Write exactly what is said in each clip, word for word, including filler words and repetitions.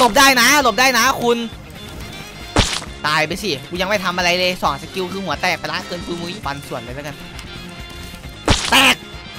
หลบได้นะหลบได้นะคุณตายไปสิกูยังไม่ทำอะไรเลยสองสกิลคือหัวแตกไปละเกินกูมุ้ยฟันส่วนเลยแล้วกันแตก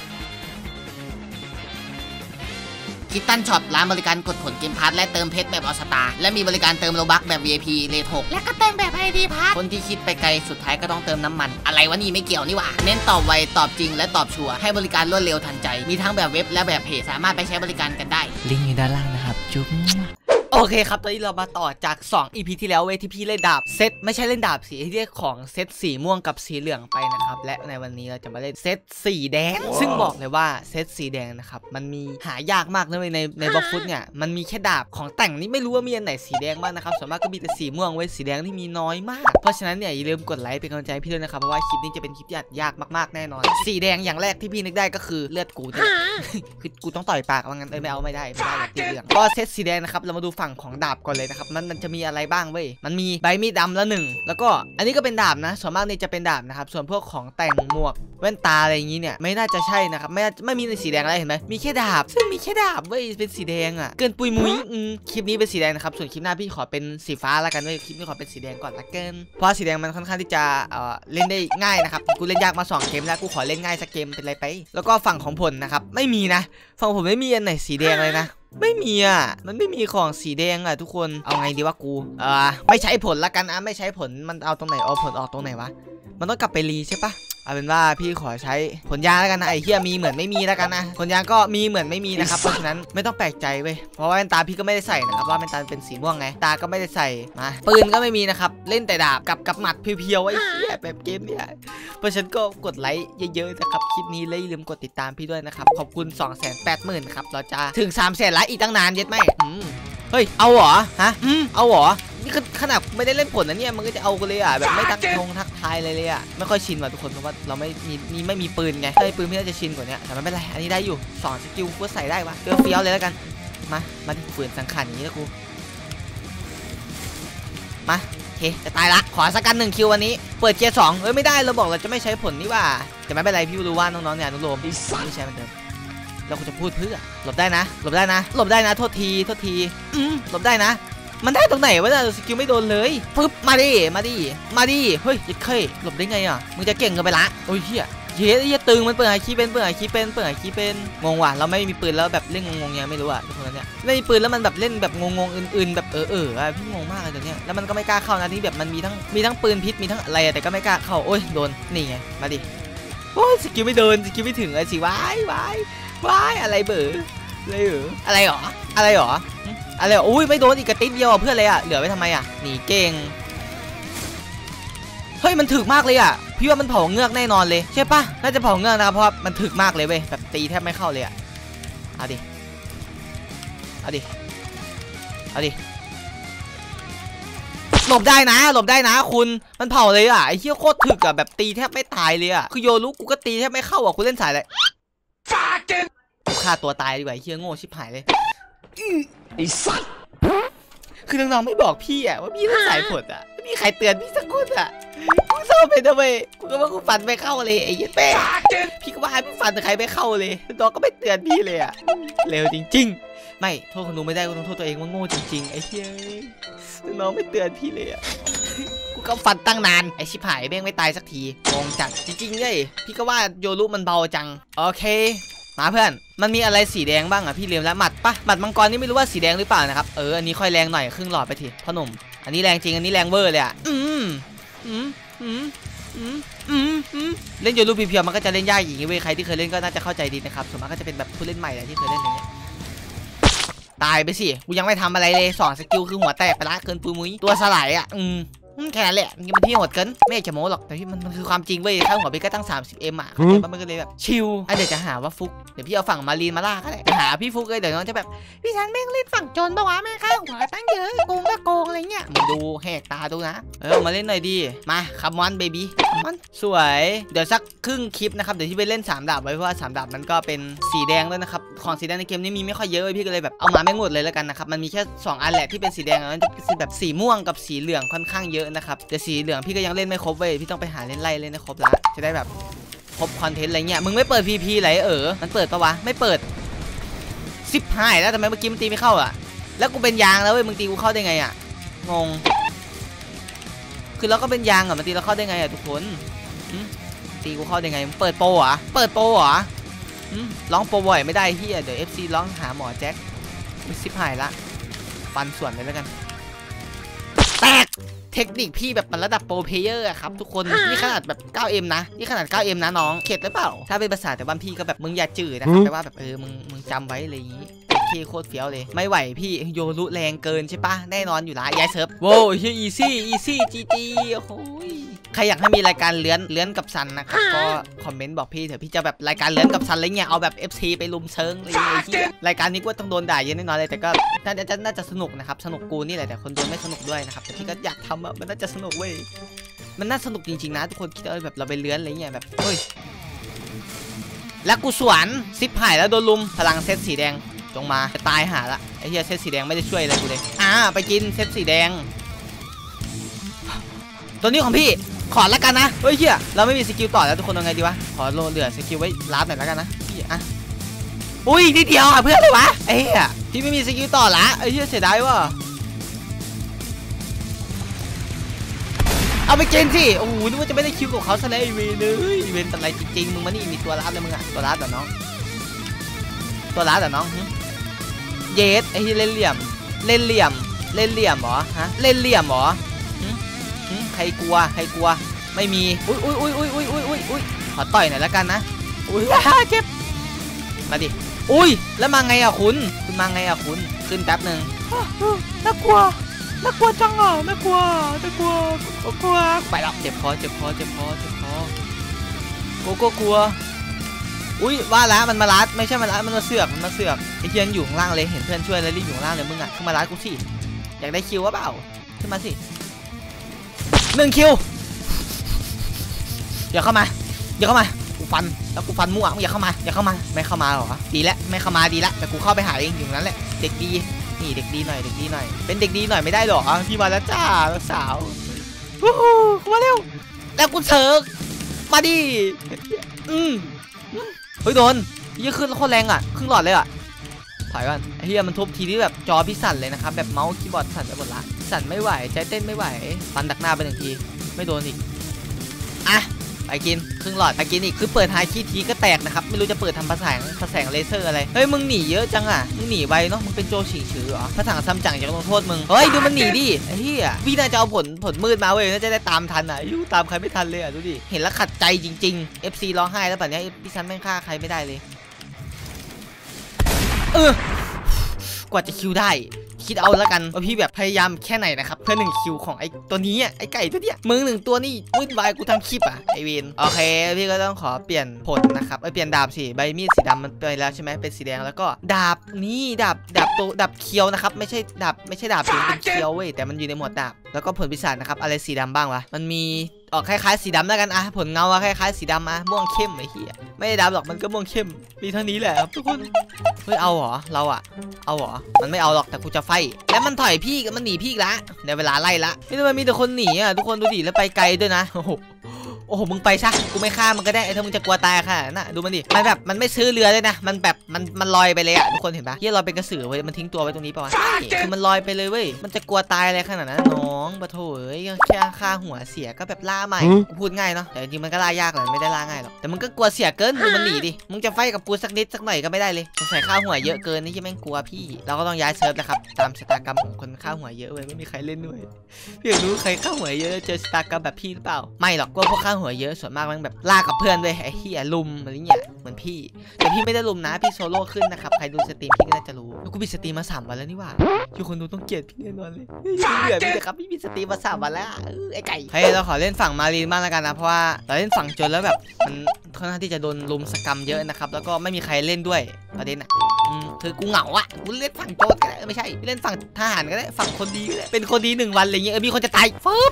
คิตตันช็อปร้านบริการกดผลเกมพาร์ทและเติมเพชรแบบออสตาและมีบริการเติมโลบัคแบบ วี ไอ พี เลทหกและก็เติมแบบ ไอ ดี พาร์ทคนที่คิดไปไกลสุดท้ายก็ต้องเติมน้ำมันอะไรวะนี่ไม่เกี่ยวนี่หว่าเน้นตอบไวตอบจริงและตอบชัวร์ให้บริการรวดเร็วทันใจมีทั้งแบบเว็บและแบบเพจสามารถไปใช้บริการกันได้ลิงก์อยู่ด้านล่างนะครับจุ๊บโอเคครับตอนนี้เรามาต่อจากสอง อี พี ที่แล้วเว้ยที่พี่เล่นดาบเซตไม่ใช่เล่นดาบสีที่เรียกของเซตสีม่วงกับสีเหลืองไปนะครับและในวันนี้เราจะมาเล่นเซตสีแดง wow. ซึ่งบอกเลยว่าเซตสีแดงนะครับมันมีหายากมากนะเว้ยในในบล็อกฟุตเนี่ยมันมีแค่ดาบของแต่งนี่ไม่รู้ว่ามีอันไหนสีแดงบ้างนะครับส่วนมากก็มีแต่สีม่วงเว้ยสีแดงที่มีน้อยมากเพราะฉะนั้นเนี่ยอย่าลืมกดไลค์เป็นกำลังใจพี่ด้วยนะครับเพราะว่าคลิปนี้จะเป็นคลิปที่ยากมากๆแน่นอนสีแดงอย่างแรกที่พี่นึกได้ก็คือเลือดกูเนี่ยคือกูต้องต่อยปากว่างั้นเออไม่เอาไม่ได้ไม่ได้แบบสีเหลืองก็เซตสีแดงนะครับเรามาดูฝั่งของดาบก่อนเลยนะครับมันมันจะมีอะไรบ้างเว้ยมันมีใบมีดดำละหนึ่งแล้วก็อันนี้ก็เป็นดาบนะส่วนมากนี่จะเป็นดาบนะครับส่วนพวกของแต่งหมวกแว่นตาอะไรอย่างนี้เนี่ยไม่น่าจะใช่นะครับไม่ไม่มีในสีแดงอะไรเห็นไหมมีแค่ดาบซึ่งมีแค่ดาบเว้ยเป็นสีแดงอ่ะเกินปุยมุ้ยคลิปนี้เป็นสีแดงนะครับส่วนคลิปหน้าพี่ขอเป็นสีฟ้าละกันเว้ยคลิปนี้ขอเป็นสีแดงก่อนละกันเพราะสีแดงมันค่อนข้างที่จะเอ่อเล่นได้ง่ายนะครับกูเล่นยากมาสองเกมแล้วกูขอเล่นง่ายสักเกมเป็นไรไปแล้วก็ฝั่งของผลนะครับไม่มีนะฝั่งผมไม่มีอันไหนสีแดงเลยนะไม่มีอ่ะมันไม่มีของสีแดงอ่ะทุกคนเอาไงดีวะกูเออไม่ใช้ผลละกันอ่ะไม่ใช้ผลมันเอาตรงไหนเอาผลออกตรงไหนวะมันต้องกลับไปรีใช่ปะเอาเป็นว่าพี่ขอใช้ผลยางแล้วกันนะไอ้เหี้ยมีเหมือนไม่มีแล้วกันนะผลยางก็มีเหมือนไม่มีนะครับเพราะฉะนั้นไม่ต้องแปลกใจเว้ยเพราะว่าแว่นตาพี่ก็ไม่ได้ใส่นะครับว่าแว่นตาเป็นสีม่วงไงตาก็ไม่ได้ใส่มาปืนก็ไม่มีนะครับเล่นแต่ดาบกับกับหมัดเพียวๆไอ้เหี้ยแบบเกมเนี่ยเพราะฉะนั้นก็กดไลค์เยอะๆนะครับคลิปนี้เลยอย่าลืมกดติดตามพี่ด้วยนะครับขอบคุณ สองแสนแปดหมื่น ครับเราจะถึง สามแสน ไลค์อีกตั้งนานเย็ดไหมเฮ้ยเอาเหรอฮะเอาเหรอนี่ขนาดไม่ได้เล่นผลนะเนี่ยมันก็จะเอากันเลยอ่ะแบบไม่ทักทงทักทายเลยเลยอ่ะไม่ค่อยชินว่ะทุกคนเพราะว่าเราไม่มีมีไม่มีปืนไงถ้ามีปืนพี่น่าจะชินกว่านี้แต่ไม่เป็นไรอันนี้ได้อยู่สองสกิลกูใส่ได้วะเฟี้ยวเฟี้ยวเลยแล้วกันมามาดิฝืนสังขารอย่างนี้แล้วกูมาโอเคจะตายละขอสักกันหนึ่งคิววันนี้เปิดเกียร์สองเอ้ยไม่ได้เราบอกเราจะไม่ใช้ผลนี่ว่าแต่ไม่เป็นไรพี่รู้ว่าน้องๆเนี่ยนุโรมไม่ใช่เหมือนเดิมเราจะพูดเพื่อหลบได้นะหลบได้นะหลบได้นะโทษทีโทษทีอืมหลบได้นะมันได้ตรงไหนวะเนี่ยสกิลไม่โดนเลยปึ๊บมาดิมาดิมาดิเฮ้ยยัดเคยหลบได้ไงอ่ะมึงจะเก่งกันไปละโอ้ยเฮียเฮียเฮียตึงมันเปิดไอคีเป็นเปิดไอคีเป็นเปิดไอคีเป็นงงว่ะเราไม่มีปืนแล้วแบบเล่นงงๆยังไม่รู้อ่ะทุกคนเนี่ยไม่มีปืนแล้วมันแบบเล่นแบบงงๆอื่นๆแบบเออเออพี่งงมากเลยตัวเนี้ยแล้วมันก็ไม่กล้าเข้านะที่แบบมันมีทั้งมีทั้งปืนพิษมีทั้งอะไรแต่ก็ไม่กล้าเข้าโอ้ยโดนนี่ไงมาดิโอ้ยสกิลไม่เดินสกิลไม่ถึงเลยสิวายวายวายอะไรเบออะไรเหรออะไรหรออะไรหรออะไรหรออุ้ยไม่โดนอีกกระติดเดียวเพื่อนเลยอ่ะเหลือไว้ทำไมอ่ะหนีเก่งเฮ้ยมันถึกมากเลยอ่ะพี่ว่ามันเผาเงือกแน่นอนเลยใช่ปะน่าจะเผาเงือกนะครับเพราะมันถึกมากเลยเว้ยแบบตีแทบไม่เข้าเลยอ่ะเอาดิเอาดิเอาดิหลบได้นะหลบได้นะคุณมันเผาเลยอ่ะไอ้เหี้ยโคตรถึกอ่ะแบบตีแทบไม่ตายเลยอ่ะคือโยรุกูก็ตีแทบไม่เข้าอ่ะกูเล่นสายอะไรกูฆ่าตัวตายดีกว่าไอ้เหี้ยโง่ชิบหายเลยไอ้สัสคือน้องๆไม่บอกพี่อ่ะว่าพี่เล่นสายผลอ่ะไม่มีใครเตือนพี่สักคนอ่ะกูเศร้าไปทำไมกูก็ว่ากูฟันไม่เข้าเลยไอ้เหี้ยแป้พี่ก็ว่าพี่ฟันแต่ใครไม่เข้าเลยน้องก็ไม่เตือนพี่เลยอ่ะเร็วจริงๆไม่โทษคนดูไม่ได้กูต้องโทษตัวเองว่าโง่จริงๆไอ้เหี้ยน้องไม่เตือนพี่เลยอ่ะกูก็ฟันตั้งนานไอ้ชิบหายแม่งไม่ตายสักทีงงจัดจริงๆเลยพี่ก็ว่าโยรุมันเบาจังโอเคมาเพื่อนมันมีอะไรสีแดงบ้างอ่ะพี่ลืมแล้วหมัดปะหมัดมังกรนี่ไม่รู้ว่าสีแดงหรือเปล่านะครับเอออันนี้ค่อยแรงหน่อยครึ่งหลอดไปทีพ่อหนุ่มอันนี้แรงจริงอันนี้แรงเวอร์เลยอ่ะอืมอืมอืมอืมอืมอืมเล่นโยรุเพียวๆมันก็จะเล่นยากอย่างนี้เว้ยใครที่เคยเล่นก็น่าจะเข้าใจดีนะครับส่วนมากก็จะเป็นแบบผู้เล่นใหม่แหละที่เคยเล่นอย่างเงี้ยตายไปสิกูยังไม่ทำอะไรเลยสองสกิลคือหัวแตกไปละเกินปุยมุ้ยตัวสลายอ่ะอืมแค่นั้นแหละมันที่โหดเกินไม่จะโม้หรอกแต่ที่มันมันคือความจริงเว้ยค่าหัวไปก็ตั้ง สามสิบเอ็ม อ่ะมันก็เลยแบบชิลเดี๋ยวจะหาว่าฟุกเดี๋ยวพี่เอาฝั่งมารีนมาล่าก็ได้หาพี่ฟุกเลยเดี๋ยวน้องจะแบบพี่ฉันแม่งเล่นฝั่งโจรปะวะแม่งค่าหัวตั้งเยอะโกงก็โกงอะไรเงี้ยมาดูแหกตาดูนะเออมาเล่นหน่อยดีมาคัมมอนเบบี้มันสวยเดี๋ยวสักครึ่งคลิปนะครับเดี๋ยวที่ไปเล่นสามดาบไว้เพราะว่าสามดาบมันก็เป็นสีแดงด้วยนะครับของสีแดงในเกมนี้มีไม่ค่อยเยอะพี่ก็เลยแบบเอามาไม่หมดเลยแล้วกันนะครับมันมีแค่สองอันแหละที่เป็นสีแดงแล้วจะเป็นแบบสีม่วงกับสีเหลืองค่อนข้างเยอะนะครับแต่สีเหลืองพี่ก็ยังเล่นไม่ครบเว้ยพี่ต้องไปหาเล่นไล่เล่นให้ครบละจะได้แบบครบคอนเทนต์อะไรเงี้ยมึงไม่เปิด พี พี ไหลเออมันเปิดปะวะไม่เปิดสิบหายแล้วทำไมเมื่อกี้มันตีไม่เข้าอ่ะแล้วกูเป็นยางแล้วเว้ยมึงตีกูเข้าได้ไงอ่ะงงคือเราก็เป็นยางอ่ะมันตีเราเข้าได้ไงอ่ะทุกคนตีกูเข้าได้ไงเปิดโปรเหรอเปิดโปรเหรอร้องโปรบ่อยไม่ได้ที่เดี๋ยว เอฟ ซี ร้องหาหมอแจ็คไม่ซิบหายละฟันส่วนเลยแล้วกันแตกเทคนิคพี่แบบมันระดับโปรเพเยอร์ครับทุกคนนี่ขนาดแบบ เก้าเอ็ม นะนี่ขนาด เก้าเอ็ม นะน้องเข็ดหรือเปล่าถ้าเป็นภาษาแต่บ้านพี่ก็แบบมึงอย่าจืดนะครับแปลว่าแบบเออมึงมึงจำไว้อะไรอย่างงี้โคตรเฟี้ยวเลยไม่ไหวพี่โยรุแรงเกินใช่ปะแน่นอนอยู่ละย้ายเซิร์ฟโว้ยอีซี่อีซี่จีจีโอ้โหใครอยากให้มีรายการเลื้อนเลื้อนกับซันนะครับก็คอมเมนต์บอกพี่เถอะพี่จะแบบรายการเลื้อนกับซันอะไรเงี้ยเอาแบบ เอฟ ซี ไปลุมเชิงอะไรอย่างเงี้ยรายการนี้ก็ต้องโดนด่าเยอะแน่นอนเลยแต่ก็น่าจะน่าจะสนุกนะครับสนุกกูนี่แหละแต่คนดูไม่สนุกด้วยนะครับแต่พี่ก็อยากทำอ่ะมันน่าจะสนุกเว้ยมันน่าสนุกจริงๆนะทุกคนคิดเอาแบบเราไปเลื้อนอะไรเงี้ยแบบเฮ้ยแล้วกูสวนซิปหายแล้วโดนลุมพลังเซตสีแดงจงมาจะตายหาละไอ้เหี้ยเซตสีแดงไม่ได้ช่วยอะไรกูเลยอ่าไปกินเซตสีแดงตัวนี้ของพี่ขอละกันนะเฮ้ยเหี้ยเราไม่มีสกิลต่อแล้วทุกคนเอาไงดีวะขอโลเหลือสกิลไว้ลับหน่อยละกันนะพี่อ่ะอุ้ยนิดเดียวอ่ะเพื่อนเลยวะไอ้เหี้ยพี่ไม่มีสกิลต่อละไอ้เหี้ยเสียดายว่ะเอาไปเกณฑ์สิโอ้โหนึกว่าจะไม่ได้คิวกับเขาซะแล้วไอเวนเลยเวนอะไรจริงๆมึงมานี่มีตัวลับเลยมึงอ่ะตัวลับแต่น้องตัวลับแต่น้องเยสไอ้ที่เล่นเหลี่ยมเล่นเหลี่ยมเล่นเหลี่ยมเหรอฮะเล่นเหลี่ยมเหรอใครกลัวใครกลัวไม่มีอุ้ยอุ้ยอุ้ยอุ้ยอุ้ยอุ้ยอุ้ยอุ้ยขอต่อยหน่อยแล้วกันนะอุ้ยเจ็บมาดิอุ้ยแล้วมาไงอ่ะคุณคุณมาไงอ่ะคุณขึ้นแป๊บหนึ่งน่ากลัวน่ากลัวจังอ่ะน่ากลัวน่ากลัวกลัวไปแล้วเจ็บคอเจ็บคอเจ็บคอเจ็บคอโกโก้กลัวอุ้ยว่าแล้วมันมาลัดไม่ใช่มาลัดมันมาเสือกมันมาเสือกไอ้เทียนอยู่ข้างล่างเลยเห็นเพื่อนช่วยแล้วรีบอยู่ข้างล่างเลยมึงอ่ะขึ้นมาลัดกูสิอยากได้คิววะเปล่าขึ้นมาสิหนึ่งคิวอย่าเข้ามาอย่าเข้ามากูฟันแล้วกูฟันมั่วอย่าเข้ามาอย่าเข้ามาไม่เข้ามาหรอดีแล้วไม่เข้ามาดีแล้วแต่กูเข้าไปหาเองอยู่นั้นแหละเด็กดีนี่เด็กดีหน่อยเด็กดีหน่อยเป็นเด็กดีหน่อยไม่ได้หรอพี่มาแล้วจ้าสาววู้ฮู้มาเร็วแล้วกูเชิร์กมาดิอืมเฮ้ยโดนยี่ขึ้นโคตรแรงอ่ะครึ่งหลอดเลยอ่ะถอยก่อนไอ้เฮียมันทุบทีนี้แบบจอพี่สั่นเลยนะครับแบบเมาส์คีย์บอร์ดสั่นไปหมดละสั่นไม่ไหวใจเต้นไม่ไหวฟันดักหน้าไปหนึ่งทีไม่โดนอีกอ่ะไปกินครึ่งหลอดไปกินอีกคือเปิดไฮคีย์ทีก็แตกนะครับไม่รู้จะเปิดทำภาษาภาษาเลเซอร์อะไรเฮ้ยมึงหนีเยอะจังอ่ะมึงหนีไวเนาะมึงเป็นโจฉิงฉือเหรอพระถังซัมจั๋งจะลงโทษมึงเฮ้ยดูมันหนีดิไอ้เหี้ยพี่น่าจะเอาผลผลมืดมาเว้ยน่าจะได้ตามทันอ่ะยูตามใครไม่ทันเลยอ่ะดูดิเห็นแล้วขัดใจจริงๆ เอฟ ซี ร้องไห้แล้วแบบนี้พี่ซันแม่งฆ่าใครไม่ได้เลยเออกว่าจะคิวได้คิดเอาแล้วกันว่าพี่แบบพยายามแค่ไหนนะครับเพื่อหนึ่งคิวของไอ้ตัวนี้ไอ้ไก่ตัวเนี้ยมึงหนึ่งตัวนี่วุ่นวายกูทั้งคลิปอ่ะไอเวนโอเคพี่ก็ต้องขอเปลี่ยนผลนะครับไอเปลี่ยนดาบสิใบมีดสีดำมันไปแล้วใช่ไหมเป็นสีแดงแล้วก็ดาบนี่ดาบดาบตัวดาบเคียวนะครับไม่ใช่ดาบไม่ใช่ดาบเป็นเคียวเว้ยแต่มันอยู่ในหมวดดาบแล้วก็ผลพิศาจนะครับอะไรสีดำบ้างวะมันมีออกคล้ายๆสีดำแล้วกันอะผลเงาคล้ายๆสีดำอะม่วงเข้มไอ้เหี้ยไม่ได้ดำหรอกมันก็ม่วงเข้มมีเท่านี้แหละครับทุกคนเฮ้ยเอาเหรอเราอะเอาเหรอมันไม่เอาหรอกแต่กูจะไฟแล้วมันถอยพี่มันหนีพี่ละในเวลาไล่ละนี่ทำไมมีแต่คนหนีอะทุกคนดูดิแล้วไปไกลด้วยนะโอ้โหโอ้โหมึงไปซะกูไม่ฆ่ามันก็ได้ถ้ามึงจะกลัวตายค่ะน่ะดูมันดิมันแบบมันไม่ซื้อเรือเลยนะมันแบบมันมันลอยไปเลยอะทุกคนเห็นปะเฮียลอยเป็นกระสือเว้ยมันทิ้งตัวไว้ตรงนี้ป่าวคือมันลอยไปเลยเว้ยมันจะกลัวตายอะไรขนาดนั้นน้องปะโถเอ้ยแค่ค่าหัวเสียก็แบบล่าใหม่กูพูดง่ายเนาะแต่จริงมันก็ล่ายากเลยไม่ได้ล่าง่ายหรอกแต่มันก็กลัวเสียเกินดูมันหนีดิมึงจะไฟกับกูสักนิดสักหน่อยก็ไม่ได้เลยสงสัยค่าหัวเยอะเกินนี่ยังแม่งกลัวพี่เราก็ต้องย้ายเซิร์ฟนะครับตามชะตากรรมของคนค่าหัวเยอะเว้ยไม่มีใครเล่นด้วยพี่อยากรู้ใครค่าหัวเยอะเจอชะตากรรมแบบพี่หรือเปล่าไม่หรอกกลัวพวกค่าหัวเยอะส่วนมากมันแบบล่ากับเพื่อนด้วยไอ้เหี้ยลุมอะไรเงี้ยเหมือนพี่แต่พี่ไม่ได้ลุมนะพี่โซโล่ขึ้นนะครับใครดูสตรีมพี่ก็น่าจะรู้กูปิดสตรีมมาสามวันแล้วนี่หว่าทุกคนดูต้องเกลียดพี่แน่นอนเลยเดือดพี่นะครับพี่ปิดสตรีมมาสามวันแล้วไอ้ไก่เฮ้ยเราขอเล่นฝั่งมารีนบ้างแล้วกันนะเพราะว่าเราเล่นฝั่งจนแล้วแบบมันค่อนข้างที่จะโดนลุมสกรรมเยอะนะครับแล้วก็ไม่มีใครเล่นด้วยประเด็นอ่ะคือกูเหงาอ่ะกูเล่นฝั่งโจรก็ได้ไม่ใช่เล่นฝั่งทหารก็ได้ฝั่งคนดีก็ได้เป็นคนดีหนึ่งวันอะไรเงี้ยเออมีคนจะตายฟึ๊บ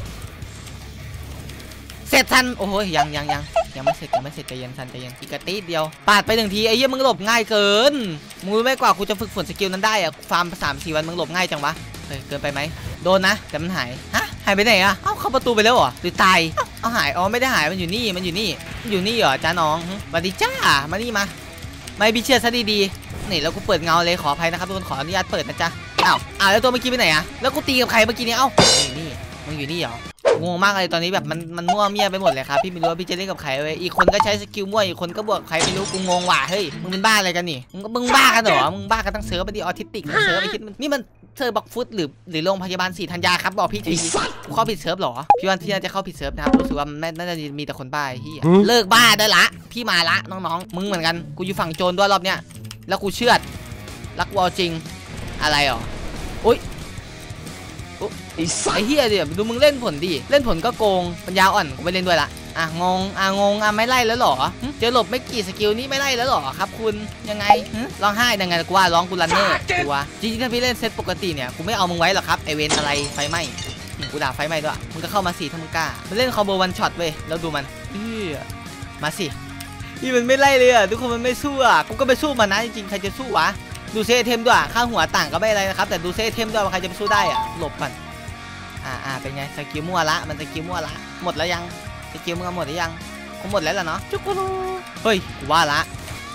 เสร็จทันโอ้ยยังยังยังยังไม่เสร็จยังไม่เสร็จใจเย็นทันใจเย็นอีกกระตีเดียวปาดไปหนึ่งทีไอ้เหี้ยมึงหลบง่ายเกินมึงรู้ไหมกว่ากูจะฝึกฝนสกิลนั้นได้อะฟาร์มสามสี่วันมึงหลบง่ายจังวะเฮ้ยเกินไปไหมโดนนะแต่มันหายฮะหายไปไหนอะเอ้าเข้าประตูไปแล้วเหรอหรือตายเอาหายอ๋อไม่ได้หายมันอยู่นี่มันอยู่นี่อยู่นี่เหรอจ้าน้องสวัสดีจ้ามานี่มาไม่บิเชื่อซะดีๆนี่แล้วกูเปิดเงาเลยขออภัยนะครับทุกคนขออนุญาตเปิดนะจ๊ะอ้าวอ้าวแล้วตัวเมื่อกี้ไปไหนอะแล้วกูตีกับใครเมื่อกี้นี้เอ้านี่มึงอยู่นี่เหรองงมากเลยตอนนี้แบบมันมันมั่วเมียไปหมดเลยครับพี่ไม่รู้ว่าพี่จะเล่นกับใครเว้ยอีกคนก็ใช้สกิลมั่วอีกคนก็บวกใครไม่รู้กูงงว่ะเฮ้ยมึงเป็นบ้าอะไรกันนี่มึงมึงบ้ากันเหรอมึงบ้ากันตั้งเซิร์ฟไปดิออทิสติกเซิร์ฟไปคิดนี่มันเซิร์ฟบักฟุตหรือหรือโรงพยาบาลศรีธัญญาครับบอกพี่ทีเข้าผิดเซิร์ฟหรอพี่วันพี่น่าจะเข้าผิดเซิร์ฟนะครับรู้สึกว่ามันน่าจะมีแต่คนบ้าที่เลิกบ้าได้ละพี่มาละน้องๆมึงเหมือนกันกูอยู่ฝั่งโจรด้วยรอบเนี้ยแล้วกูเชื่อรักวอลจริงอะไรหรออุ้ยไอ้เฮียเดี๋ยวดูมึงเล่นผลดิเล่นผลก็โกงปัญญาอ่อนกูไม่เล่นด้วยละอ่ะงงอ่ะงงอ่ะไม่ไล่แล้วหรอเจอหลบไม่กี่สกิลนี้ไม่ไล่แล้วหรอครับคุณยังไงร้องไห้ยังไงกูว่าร้องกูรันเนอร์กูว่าจริงๆถ้าพี่เล่นเซตปกติเนี่ยกูไม่เอามึงไว้หรอกครับไอเวนอะไรไฟไหม้กูด่าไฟไหม้ด้วยมึงก็เข้ามาสิถ้ามึงกล้ามันเล่นคอมโบวันช็อตเว้ยแล้วดูมันเออมาสินี่มันไม่ไล่เลยอ่ะทุกคนมันไม่สู้อ่ะกูก็ไปสู้มันนะจริงๆใครจะสู้วะดูเซเทมด้วยข้างหัวต่างก็ไม่อะไรนะครับแต่ดูเซเทมด้วยว่าใครจะไปสู้ได้อ่ะหลบก่อนอ่าอ่าเป็นไงสกิลมั่วละมันสกิลมั่วละหมดแล้วยังสกิลมึงหมดหรือยังคงหมดแล้วล่ะเนาะจุกรูเฮ้ยกูว่าละ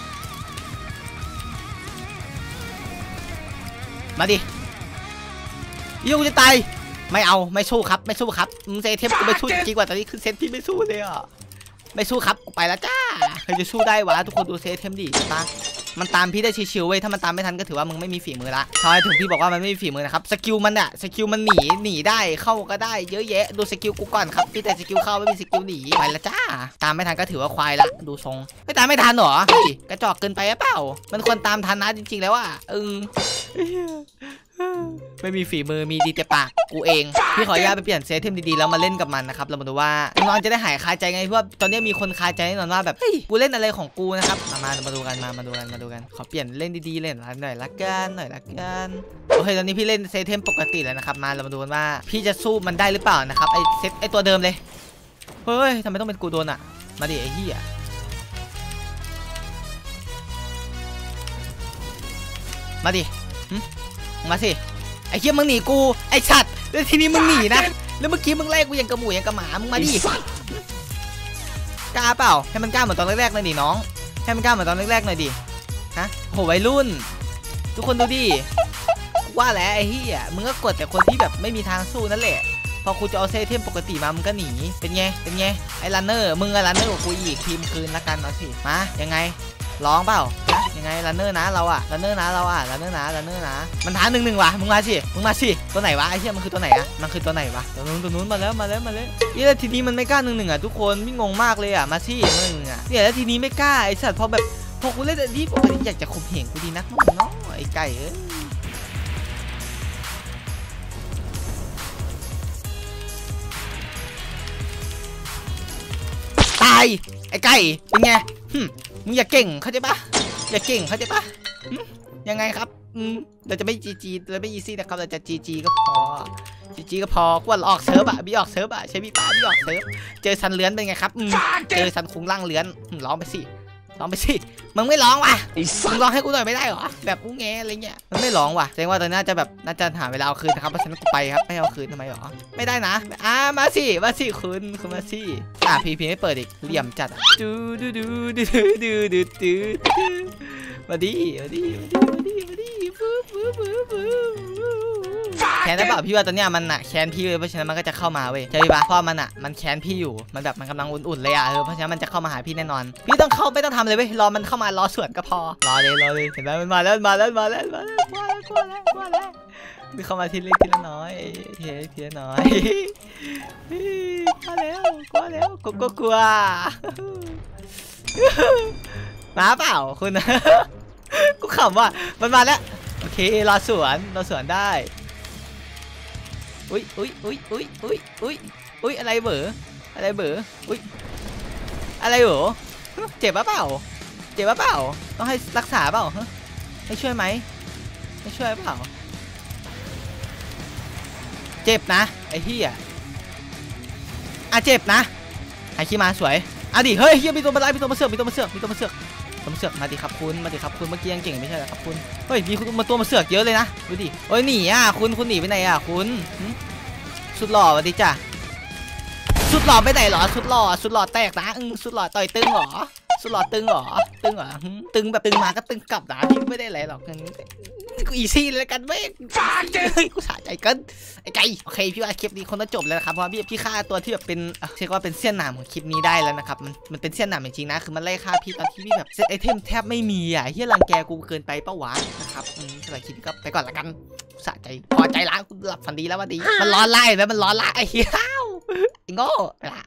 มาดิยิ่งกูจะตายไม่เอาไม่สู้ครับไม่สู้ครับมึงเซเทมกูไม่สู้จริงกว่าตอนนี้คือเซตที่ไม่สู้เลยอ่ะไม่สู้ครับกูไปแล้วจ้าใครจะสู้ได้วะทุกคนดูเซเทมดิตามันตามพี่ได้ชิวๆเว้ยถ้ามันตามไม่ทันก็ถือว่ามึงไม่มีฝีมือละทำไมถึงพี่บอกว่ามันไม่มีฝีมือนะครับสกิลมันอะสกิลมันหนีหนีได้เข้าก็ได้เยอะแยะดูสกิลกูก่อนครับพี่แต่สกิลเข้าไม่มีสกิลหนีไปละจ้าตามไม่ทันก็ถือว่าควายละดูทรงไม่ตามไม่ทันหรอเฮ้ยกระจอกเกินไปหรือเปล่ามันควรตามทันนะจริงๆแล้วอะเออไม่มีฝีมือมีดีแต่ปากกูเองพี่ขออนุญาตไปเปลี่ยนเซตเทมดีๆแล้วมาเล่นกับมันนะครับเรามาดูว่าน้องจะได้หายคาใจไงเพราะว่าตอนนี้มีคนคาใจแน่นอนว่าแบบเฮ้ยกูเล่นอะไรของกูนะครับมามามาดูกันมามาดูกันมาดูกันขอเปลี่ยนเล่นดีๆเล่นหน่อยละกันหน่อยละกันโอเคตอนนี้พี่เล่นเซตเทมปกติแล้วนะครับมาเรามาดูกันว่าพี่จะสู้มันได้หรือเปล่านะครับไอเซตไอตัวเดิมเลยเฮ้ยทำไมต้องเป็นกูโดนอ่ะมาดิไอ้เหี้ยมาดิมาสิไอ้เหี้ยมึงหนีกูไอ้ชัดแล้วทีนี้มึงหนีนะแล้วเมื่อกี้มึงไล่กูยังกระหมูยังกระหมามึงมาดิกล้าเปล่าให้มันกล้าเหมือนตอนแรกๆเลยดิน้องให้มันกล้าเหมือนตอนแรกๆหน่อยดิฮะโหวัยรุ่นทุกคนดูดิว่าแล้วไอ้เหี้ยมึงก็กดแต่คนที่แบบไม่มีทางสู้นั่นแหละพอกูจะเอาเซเทมปกติมามึงก็หนีเป็นไงเป็นไงไอ้รันเนอร์มึงกับรันเนอร์กับกูอีกทีมคืนละกันเอาสิมายังไงร้องเปล่ายังไงรันเนอร์นะเราอะรันเนอร์นะเราอะรันเนอร์นะรันเนอร์นะมันท้าหนึ่งหนึ่งวะมึงมาสิมึงมาสิตัวไหนวะไอ้เหี้ยมันคือตัวไหนอะมันคือตัวไหนวะตัวนู้นตัวนู้นมาแล้วมาแล้วมาแล้วนี่แล้วทีนี้มันไม่กล้าหนึ่งหนึ่งอะทุกคนพี่งงมากเลยอะมาสิหนึ่งอะเนี่ยแล้วทีนี้ไม่กล้าไอ้สัตว์พอแบบพอกูเล่นอันนี้ปกติอยากจะข่มเหงกูดีนักมั้งเนาะไอ้ไก่เอ้ยตายไอ้ไก่เป็นไงมึงอย่าเก่งเข้าใจปะอย่าเก่งเข้าใจปะยังไงครับเราจะไม่จีจีเราไม่อีซี่นะครับเราจะจีจีก็พอจีจีก็พอกวนออกเซิร์ฟอะบีออกเซิร์ฟอะใช้บีป้าบีออกเซิร์ฟเจอซันเลื้อนเป็นไงครับเจอซันคุ้งล่างเลื้อนร้องไปสิร้องไปสิมึงไม่ร้องว่ะมึงร้องให้กูหน่อยไม่ได้หรอแบบกูแงอะไรเงี้ยมันไม่ร้องว่ะแสดงว่าตอนนี้น่าจะแบบน่าจะหาเวลาเอาคืนนะครับเพราะฉะนั้นกูไปครับไม่เอาคืนทำไมหรอไม่ได้นะอ่ามาสิมาสิคุณคุณมาสิอ่ะพีพีไม่เปิดอีกเหลี่ยมจัดดูดูดูดูดูดูดูดูมาดิมาดิมาดิมาดิฟื้นฟื้นฟื้นฟื้นแค้นได้เปล่าพี่ว่าตอนเนี้ยมันอะแค้นพี่เลยเพราะฉะนั้นมันก็จะเข้ามาเว้ยใช่ปะเพราะมันอะมันแค้นพี่อยู่มันแบบมันกำลังอุ่นๆเลยอะเออเพราะฉะนั้นมันจะเข้ามาหาพี่แน่นอนพี่ต้องเข้าไม่ต้องทำเลยเว้ยรอมันเข้ามารอสวนก็พอรอเลยรอเลยเห็นไหมมันมาแล้วมาแล้วมาแล้วมาแล้วมาแล้วมาแล้วมาแล้วนี่เข้ามาทีเล็กทีละน้อยเฮ้ยทีละน้อยมาแล้วกลัวแล้วกลัวกลัวกลัวมาเปล่าคุณกูขำว่ะมันมาแล้วโอเครอสวนรอสวนได้อุ้ยอุ้ยอุ้ยอุ้ยอุ้ยอุ้ยอุ้ยอะไรเบ๋ออะไรเบ๋ออุ้ยอะไรเบ๋อเจ็บปะเปล่าเจ็บปะเปล่าต้องให้รักษาเปล่าให้ช่วยไหมให้ช่วยเปล่าเจ็บนะไอ้เหี้ยอ่ะเจ็บนะหายขี้มาสวยอ่ะดิเฮ้ยเฮียมีตัวมาไล่มีตัวมาเสือกมีตัวมาเสือกมีตัวมาเสือกตัวมาเสือกมาดิครับคุณมาดิครับคุณเมื่อกี้ยังเก่งไม่ใช่เหรอครับคุณเฮ้ยมีมาตัวมาเสือกเยอะเลยนะดูดิโอ้ยหนีอ่ะคุณคุณหนีไปไหนอ่ะคุณสุดหล่อมาดิจ้ะสุดหล่อไปไหนหรอสุดหล่อสุดหล่อแตกนะอืสุดหล่อต่อยตึงหรอสุดหล่อตึงหรอตึงหรอตึงแบบตึงมาก็ตึงกลับนะพี่ไม่ได้อะไรหรอกกูอีซี่เลยกันแม่งเฮ้ยกูสะใจเกินไอ้ไก่โอเคพี่ว่าคลิปนี้คนก็จบแล้วนะครับเพราะพี่พี่ฆ่าตัวที่แบบเป็นเรียกว่าเป็นเสี้ยนหนามของคลิปนี้ได้แล้วนะครับมันมันเป็นเสี้ยนหนามจริงๆนะคือมันไล่ฆ่าพี่ตอนที่พี่แบบเซตไอเทมแทบไม่มีอ่ะเฮียรังแกกูเกินไปปะวะนะครับสำหรับคลิปนี้ก็ไปก่อนละกันสะใจพอใจล้างกูหลับฝันดีแล้ววันดีมันร้อนไล่แล้วมันร้อนไล่ไอ้เหี้ยไอ้โง่ไปละ